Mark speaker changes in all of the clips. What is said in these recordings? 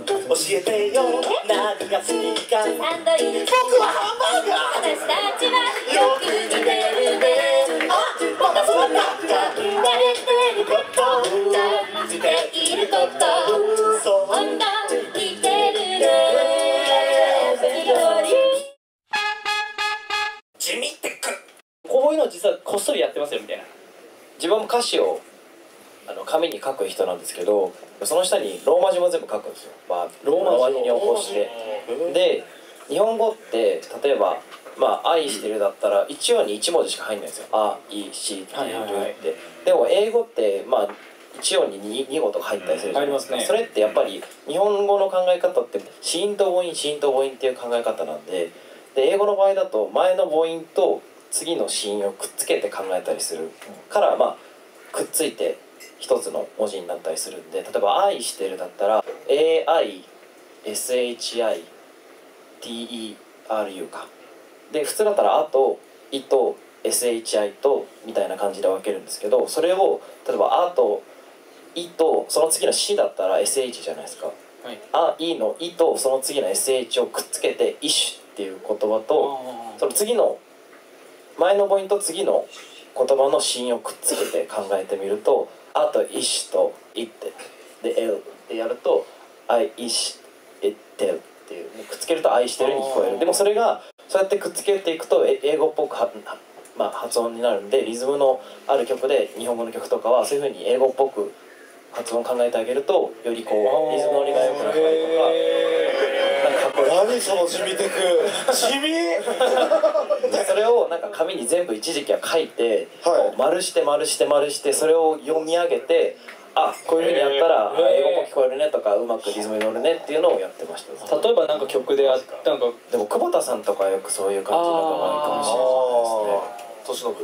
Speaker 1: 教えてよ何が好きか。
Speaker 2: サンドイッチ
Speaker 1: 僕はハンバーガー。
Speaker 2: 私たちはよく似てるね。
Speaker 1: またそうだ
Speaker 2: 考えてること感じていること
Speaker 1: そう
Speaker 2: 本当似てるね。
Speaker 1: 地味ってく。
Speaker 3: こういうの実はこっそりやってますよみたいな。
Speaker 4: 自分も歌詞を紙に書く人なんですけど、その下にローマ字も全部書くんですよ、ローマ字に起こして。で日本語って例えば愛してるだったら一音に1文字しか入んないんですよ。あいしてるって、でも英語って一音に2語とか入ったりするじゃないですか。
Speaker 3: 入りますね。
Speaker 4: それってやっぱり日本語の考え方って子音と母音子音と母音っていう考え方なんで、英語の場合だと前の母音と次の子音をくっつけて考えたりするからくっついて一つの文字になったりするんで、例えば愛してるだったら AISHITERU かで、普通だったらあといと SHI とみたいな感じで分けるんですけど、それを例えばあといとその次の C だったら SH じゃないですか、あいのいとその次の SH をくっつけてイシュっていう言葉と、その次の前の母音と次の言葉の子音をくっつけて考えてみると、あとイシュとイってでエルってやるとアイイシエテルっていう、くっつけると愛してるに聞こえる。でもそれがそうやってくっつけていくと英語っぽく発音になるんで、リズムのある曲で日本語の曲とかはそういう風に英語っぽく発音を考えてあげるとよりこうリズムのりが良くなったりとか。
Speaker 1: 何その地味テク。地味。
Speaker 4: それを紙に全部一時期は書いて、
Speaker 1: はい、
Speaker 4: 丸して丸して丸してそれを読み上げて、こういう風にやったら英語っぽく聞こえるねとかうまくリズムに乗るねっていうのをやってました。
Speaker 3: 例えば曲で
Speaker 4: でも久保田さんとかよくそういう感じの方が多いかもしれないですね。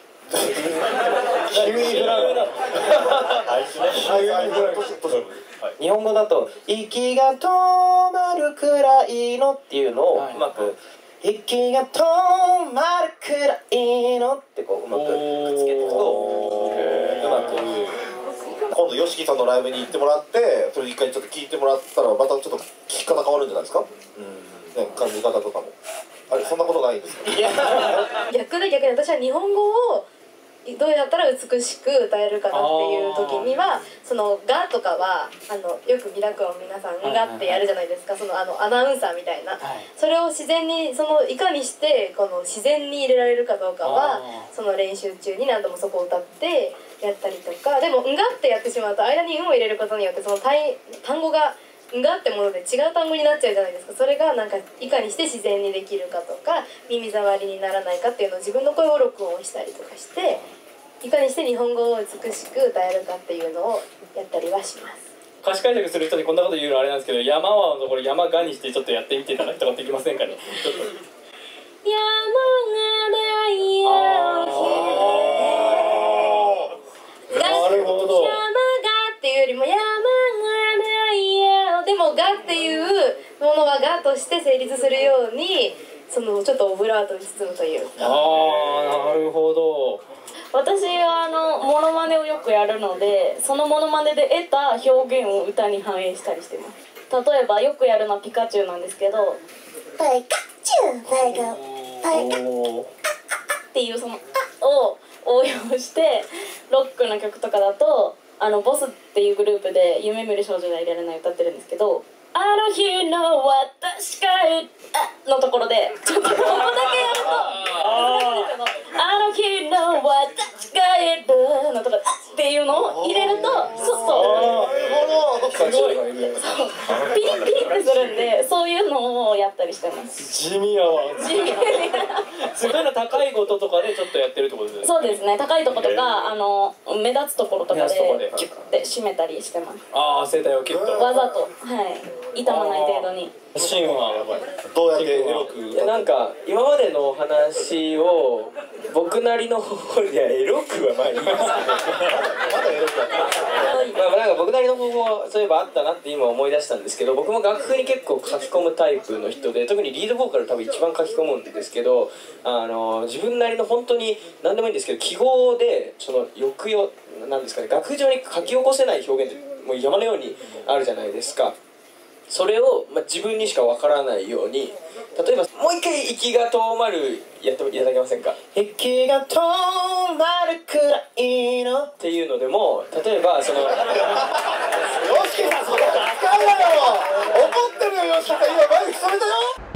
Speaker 4: 日本語だと「息が止まるくらいの」っていうのをうまく「息が止まるくらいの」ってこううまくくっつけていくとうまく。
Speaker 1: 今度 YOSHIKI さんのライブに行ってもらってそれ一回ちょっと聞いてもらったらまたちょっと聞き方変わるんじゃないですか、ね、感じ方とかも。あれそんなことないんですか。
Speaker 5: 逆で私は日本語をどうやったら美しく歌えるかなっていう時にはその「が」とかはよくミラクルを皆さん「が」ってやるじゃないですか。そのアナウンサーみたいな、それを自然にいかにして自然に入れられるかどうかはその練習中に何度もそこを歌ってやったりとか。でも「んが」ってやってしまうと間に「ん」を入れることによってその単語が「んが」ってもので違う単語になっちゃうじゃないですか。それがいかにして自然にできるかとか耳障りにならないかっていうのを自分の声を録音したりとかしていかにして日本語を美しく歌えるかっていうのをやったりはします。
Speaker 3: 歌詞解釈する人にこんなこと言うのあれなんですけど、山はのところ山がにしてちょっとやってみていただくとかできませんかね。ちょっと
Speaker 2: 山がダイヤ
Speaker 3: なるほど。
Speaker 5: 山がっていうよりも山がないやでもがっていうものはがとして成立するようにちょっとオブラートに包むというか。
Speaker 3: なるほど。
Speaker 6: 私はモノマネをよくやるので、そのモノマネで得た表現を歌に反映したりしてます。例えばよくやるのはピカチュウなんですけど、
Speaker 2: ピカチュウピカ
Speaker 6: っていうその「を応用してロックの曲とかだとボスっていうグループで「夢見る少女がいられない」歌ってるんですけど、あの日の私がのところでちょっとここだけやるとあの日の私がいるのとかっていうのを入れるとすごいピリピリってするんで、そういうのをやったりしてます。
Speaker 3: 地味やわ。すごい高いこととかでちょっとやってるってことですね。
Speaker 6: そうですね、高いとことか目立つところとかでキュッて締めたりしてます。
Speaker 3: 声帯をキュッと
Speaker 6: わざと痛まない程度に。
Speaker 3: シーンは
Speaker 1: どうやってエロく
Speaker 7: 今までのお話を僕なりの方法でエロくは言いますね。僕なりの方法そういえばあったなって今思い出したんですけど、僕も楽譜に結構書き込むタイプの人で、特にリードボーカル多分一番書き込むんですけど、自分なりの本当に何でもいいんですけど記号でその抑揚なんですかね、楽譜上に書き起こせない表現ってもう山のようにあるじゃないですか。 それを、自分にしかわからないように、例えばもう一回息が止まるやっていただけませんか。
Speaker 4: 息が止まるくらいの
Speaker 7: っていうのでも、例えばその
Speaker 1: よしきさんそれ使うなよ。怒ってるよよしきさん、今マイク止めたよ。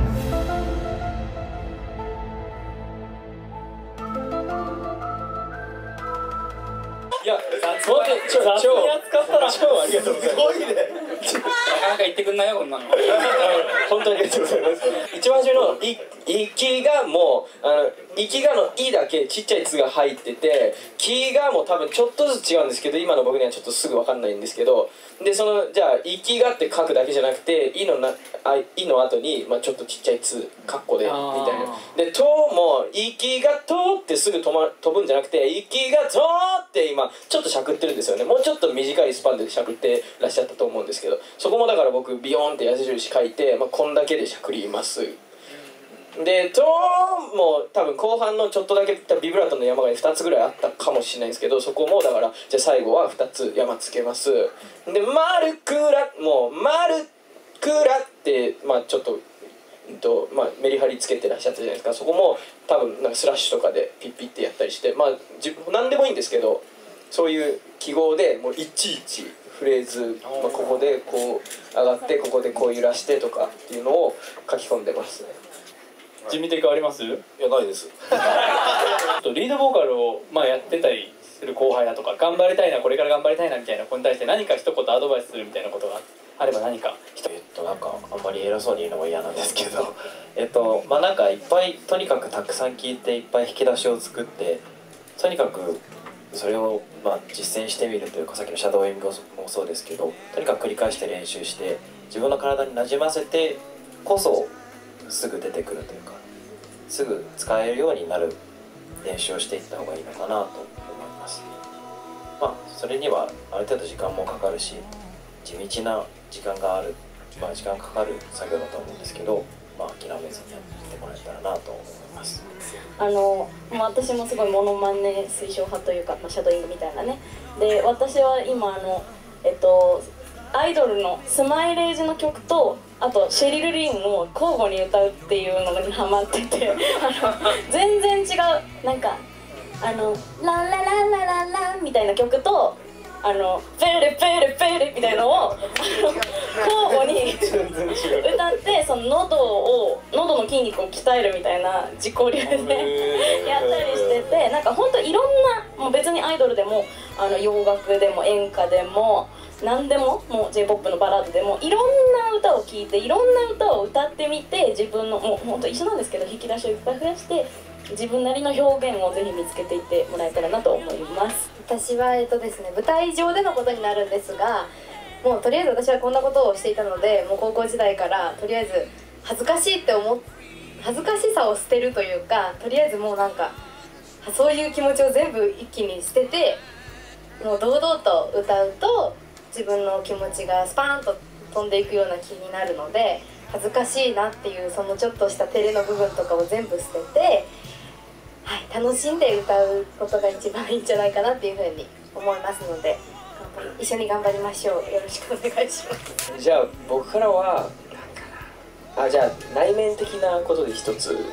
Speaker 7: いや、
Speaker 3: 雑に扱ったら
Speaker 7: 超ありがとうございます。
Speaker 1: すごいね。
Speaker 3: なかなか言ってくんないよこんなの。
Speaker 7: 本当にありがとうございます。一番初めの息がもう息がの「い」だけちっちゃい「つ」が入ってて、気がもう多分ちょっとずつ違うんですけど、今の僕にはちょっとすぐ分かんないんですけど、でそのじゃあ「息が」って書くだけじゃなくて「い」の後に、ちょっとちっちゃい「つ」カッコでみたいな。で「と」も「息がと」ってすぐ飛ぶんじゃなくて「息がと」って今ちょっとしゃくってるんですよね。もうちょっと短いスパンでしゃくってらっしゃったと思うんですけど、そこもだから僕ビヨーンって矢印書いて、こんだけでしゃくります。で「と」も多分後半のちょっとだけビブラートの山が2つぐらいあったかもしれないんですけど、そこもだからじゃあ最後は2つ山つけます。で「まるくら」もう「まるくら」ってちょっとメリハリつけてらっしゃったじゃないですか。そこも多分なんかスラッシュとかでピッピッてやったりして、何でもいいんですけど、そういう記号でもういちいちフレーズ、ここでこう上がってここでこう揺らしてとかっていうのを書き込んでますね。
Speaker 3: 地味的あります？
Speaker 1: いやないです。
Speaker 3: リードボーカルをやってたりする後輩だとか、頑張りたいなこれから頑張りたいなみたいな子に対して何か一言アドバイスするみたいなことがあれば何か。
Speaker 4: なんかあんまり偉そうに言うのも嫌なんですけどなんかいっぱいとにかくたくさん聞いていっぱい引き出しを作って、とにかくそれを実践してみるというか、さっきのシャドーイングもそうですけど、とにかく繰り返して練習して自分の体になじませてこそすぐ出てくるというか、すぐ使えるようになる練習をしていった方がいいのかなと思います。それにはある程度時間もかかるし、地道な時間がある、時間かかる作業だと思うんですけど、諦めずにやってもらえたらなと思います。
Speaker 6: 私もすごいモノマネ推奨派というか、シャドーイングみたいなね。で私は今アイドルのスマイレージの曲と、あとシェリル・リーンを交互に歌うっていうのにハマってて全然違う、なんかランラララララランみたいな曲とペレペレペレみたいなのを交互に歌って、その喉の筋肉を鍛えるみたいな自己流でやったりしてて、なんか本当いろんな、もう別にアイドルでも洋楽でも演歌でも何でも、もう J−POP のバラードでもいろんな歌を聴いていろんな歌を歌ってみて、自分のもう本当一緒なんですけど、引き出しをいっぱい増やして自分なりの表現をぜひ見つけていってもらえたらなと思います。
Speaker 5: 私はですね、舞台上でのことになるんですが、もうとりあえず私はこんなことをしていたので、もう高校時代からとりあえず恥ずかしさを捨てるというか、とりあえずもうなんかそういう気持ちを全部一気に捨てて、もう堂々と歌うと自分の気持ちがスパーンと飛んでいくような気になるので、恥ずかしいなっていうそのちょっとした照れの部分とかを全部捨てて、楽しんで歌うことが一番いいんじゃないかなっていうふうに思いますので、一緒に頑張りましょう。よろしくお願いします。
Speaker 7: じゃあ僕からはじゃあ内面的なことで一つ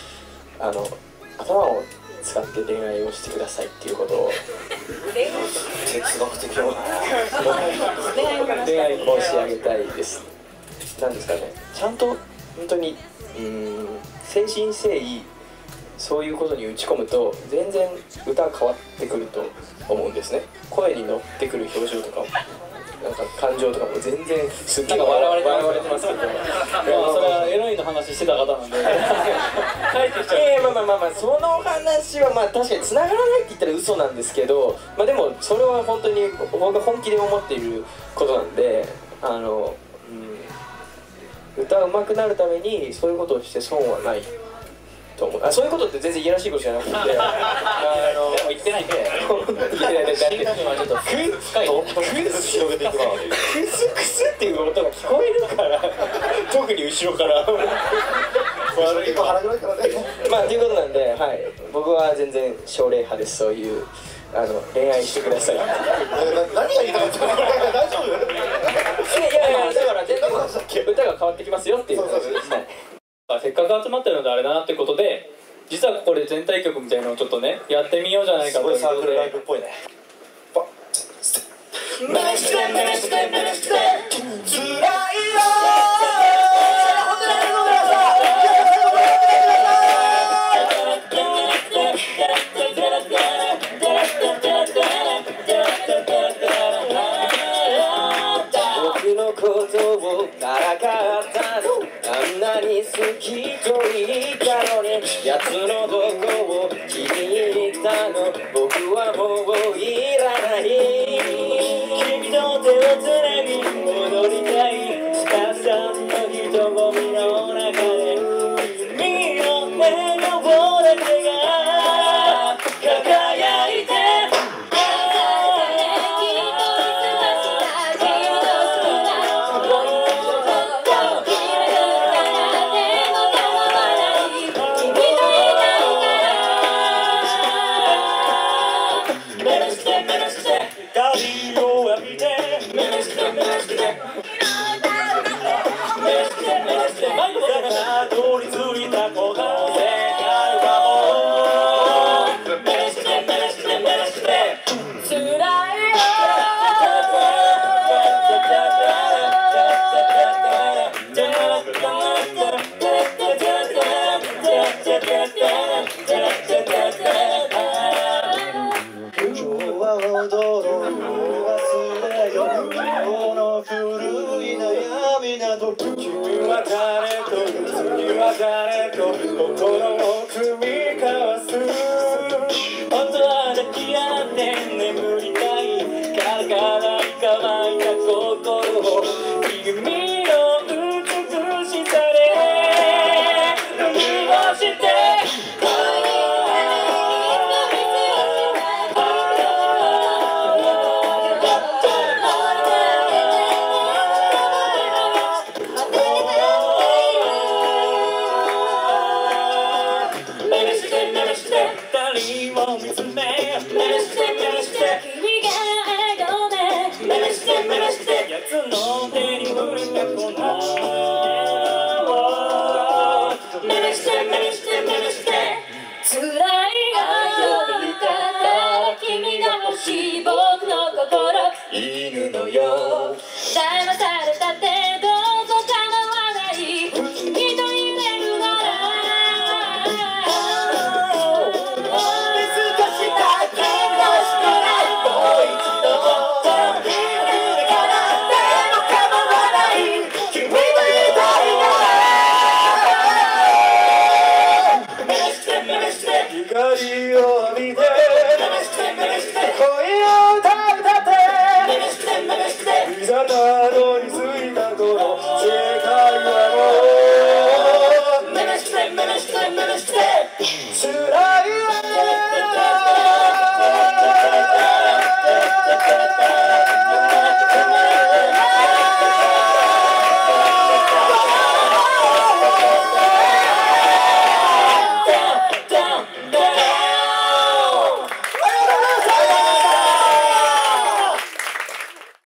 Speaker 7: 頭を使って恋愛をしてくださいっていうことを
Speaker 1: 哲学的な
Speaker 7: 恋愛申し上げたいです。なんですかね、ちゃんと本当に誠心誠意そういうことに打ち込むと全然歌が変わってくると思うんですね。声に乗ってくる表情とかなんか感情とかも全然すっげえ笑われてますけど、
Speaker 3: それはエロいの話してた方なんで帰ってきちゃう。
Speaker 7: その話は確かに繋がらないって言ったら嘘なんですけど、でもそれは本当に僕が本気で思っていることなんで、歌うまくなるためにそういうことをして損はないと思う。そういうことって全然いやらしいことじゃなくて、でも
Speaker 3: 言ってないんで
Speaker 7: 深夜はちょっとクス広げていくわ。クスクスっていう音が聞こえるから特に後ろから
Speaker 1: 結構腹黒いからね。
Speaker 7: ということなんで、僕は全然奨励派です。そういう恋愛してください。
Speaker 1: 何が言いたかったの？大丈夫？
Speaker 7: いやだから全然歌が変わってきますよっていう話です。
Speaker 3: せっかく集まってるのであれだなってことで、実はここで全体曲みたいなのをちょっとねやってみようじゃないかということで。
Speaker 1: サークルライブっぽいね。
Speaker 7: 僕のことをからかったの、あんなに好きと言ったのに、奴のどこを気に入ったの、僕はもういらない。君の手をつなぎ戻りたい、たくさんの人混みの中で君の笑顔だけが輝いて、たどり着いたこの世界はもう目指して辛いよ。
Speaker 1: 今日は踊ろう忘れようこの古い悩みなど、
Speaker 7: 君は誰と次は誰と心を組み交わす。本当は抱き合って眠りたいからかない乾いた心を君の美しさで潤して。犬のよ騙されたってどうぞ構わない、一人でるなら見透かした気がしてない、もう一度夢からでも構わない君といたいから光を浴びて恋を歌いざたどり着いたこの世界はもう辛い